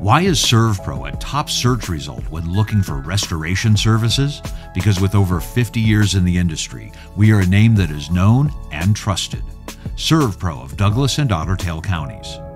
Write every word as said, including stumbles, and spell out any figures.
Why is SERVPRO a top search result when looking for restoration services? Because with over fifty years in the industry, we are a name that is known and trusted. SERVPRO of Douglas and Otter counties.